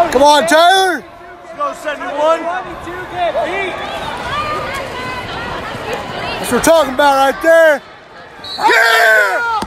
Come on, Tyler. Let's go, 71. That's what we're talking about right there. Yeah!